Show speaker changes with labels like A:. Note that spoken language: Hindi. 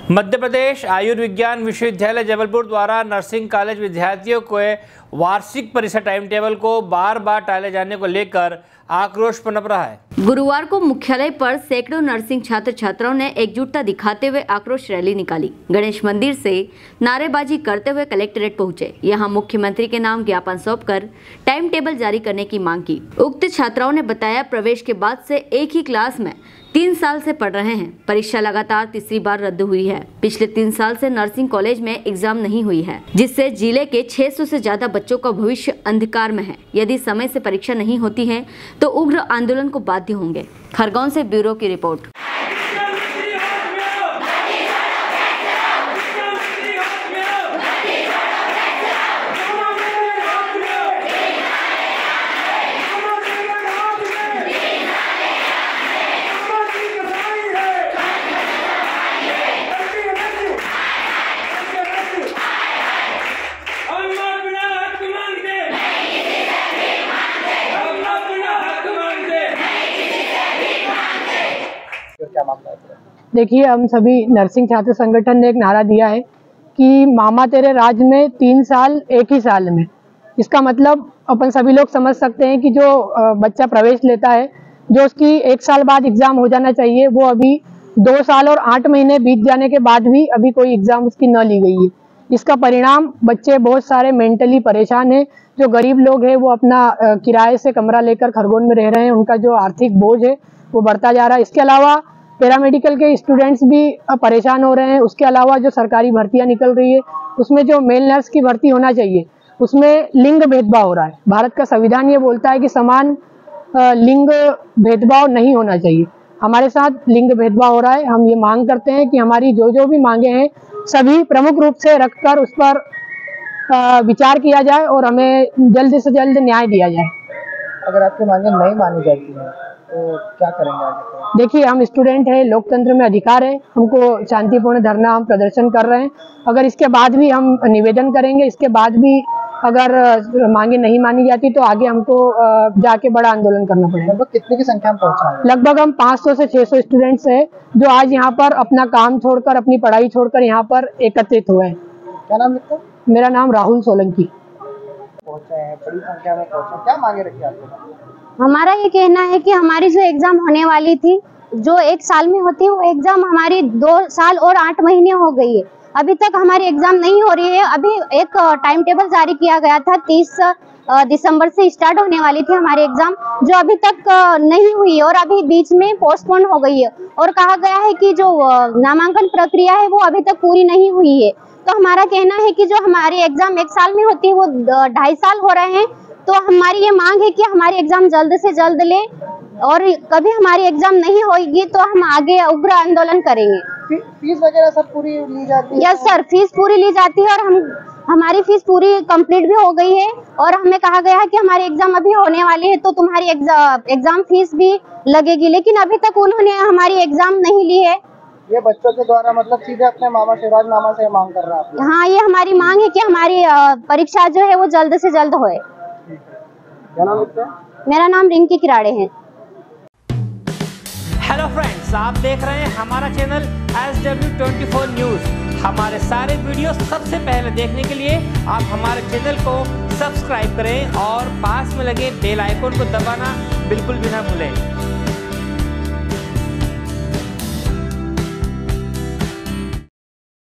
A: मध्य प्रदेश आयुर्विज्ञान विश्वविद्यालय जबलपुर द्वारा नर्सिंग कॉलेज विद्यार्थियों के वार्षिक परीक्षा टाइम टेबल को बार बार टाले जाने को लेकर आक्रोश पनप रहा है।
B: गुरुवार को मुख्यालय पर सैकड़ों नर्सिंग छात्र छात्राओं ने एकजुटता दिखाते हुए आक्रोश रैली निकाली। गणेश मंदिर से नारेबाजी करते हुए कलेक्ट्रेट पहुंचे। यहां मुख्यमंत्री के नाम ज्ञापन सौंपकर टाइम टेबल जारी करने की मांग की। उक्त छात्राओं ने बताया, प्रवेश के बाद से एक ही क्लास में 3 साल से पढ़ रहे हैं। परीक्षा लगातार तीसरी बार रद्द हुई है। पिछले 3 साल से नर्सिंग कॉलेज में एग्जाम नहीं हुई है, जिससे जिले के 600 से ज्यादा बच्चों का भविष्य अंधकार में है। यदि समय से परीक्षा नहीं होती है तो उग्र आंदोलन को बाध्य होंगे। खरगोन से ब्यूरो की रिपोर्ट।
C: देखिए, हम सभी नर्सिंग छात्र संगठन ने एक नारा दिया है कि मामा तेरे राज में 3 साल एक ही साल में। इसका मतलब अपन सभी लोग समझ सकते हैं कि जो बच्चा प्रवेश लेता है, जो उसकी 1 साल बाद एग्जाम हो जाना चाहिए, वो अभी 2 साल और 8 महीने बीत जाने के बाद भी अभी कोई एग्जाम उसकी न ली गई है। इसका परिणाम बच्चे बहुत सारे मेंटली परेशान हैं। जो गरीब लोग हैं वो अपना किराए से कमरा लेकर खरगोन में रह रहे हैं। उनका जो आर्थिक बोझ है वो बढ़ता जा रहा है। इसके अलावा पैरामेडिकल के स्टूडेंट्स भी परेशान हो रहे हैं। उसके अलावा जो सरकारी भर्तियां निकल रही है उसमें जो मेल नर्स की भर्ती होना चाहिए उसमें लिंग भेदभाव हो रहा है। भारत का संविधान ये बोलता है कि समान लिंग भेदभाव नहीं होना चाहिए। हमारे साथ लिंग भेदभाव हो रहा है। हम ये मांग करते हैं कि हमारी जो भी मांगे हैं सभी प्रमुख रूप से रखकर उस पर विचार किया जाए और हमें जल्द से जल्द न्याय दिया जाए।
D: अगर आपकी मांगे नहीं मानी जाती हैं तो क्या करेंगे आगे?
C: देखिए, हम स्टूडेंट हैं, लोकतंत्र में अधिकार है, हमको शांतिपूर्ण धरना हम प्रदर्शन कर रहे हैं। अगर इसके बाद भी हम निवेदन करेंगे, इसके बाद भी अगर मांगे नहीं मानी जाती तो आगे हमको जाके बड़ा आंदोलन करना पड़ेगा।
D: लगभग कितने की संख्या में पहुंचा है?
C: लगभग हम 500 से 600 स्टूडेंट्स हैं जो आज यहाँ पर अपना काम छोड़कर, अपनी पढ़ाई छोड़कर यहाँ पर एकत्रित हुए हैं।
D: क्या नाम लिखता?
C: मेरा नाम राहुल सोलंकी।
D: पहुंचे हैं, बड़ी संख्या में पहुंचे। क्या मांगे रखी आपके?
E: हमारा ये कहना है कि हमारी जो एग्जाम होने वाली थी, जो 1 साल में होती है, वो एग्जाम हमारी 2 साल और 8 महीने हो गई है। अभी तक हमारी एग्जाम नहीं हो रही है। अभी एक टाइम टेबल जारी किया गया था, 30 दिसंबर से स्टार्ट होने वाली थी हमारी एग्जाम, जो अभी तक नहीं हुई और अभी बीच में पोस्टपोन हो गई है। और कहा गया है कि जो नामांकन प्रक्रिया है वो अभी तक पूरी नहीं हुई है। तो हमारा कहना है कि जो हमारी एग्जाम 1 साल में होती है वो 2.5 साल हो रहे हैं। तो हमारी ये मांग है कि हमारी एग्जाम जल्द से जल्द ले और कभी हमारी एग्जाम नहीं होगी तो हम आगे उग्र आंदोलन करेंगे।
D: फीस वगैरह सब पूरी ली जाती है?
E: यस सर, फीस पूरी ली जाती है और हमारी फीस पूरी कंप्लीट भी हो गई है। और हमें कहा गया है कि हमारी एग्जाम अभी होने वाली है तो तुम्हारी एग्जाम फीस भी लगेगी, लेकिन अभी तक उन्होंने हमारी एग्जाम नहीं ली है।
D: ये बच्चों के द्वारा मतलब सीधे अपने मामा शिवराज मामा से मांग कर रहा है?
E: हाँ, ये हमारी मांग है कि हमारी परीक्षा जो है वो जल्द से जल्द होए।
D: क्या नाम लिखते हैं?
E: मेरा नाम रिंकी किराड़े है।
A: हेलो फ्रेंड्स, आप देख रहे हैं हमारा चैनल SW24 न्यूज। हमारे सारे वीडियो सबसे पहले देखने के लिए आप हमारे चैनल को सब्सक्राइब करें और पास में लगे बेल आइकन को दबाना बिल्कुल भी ना भूलें।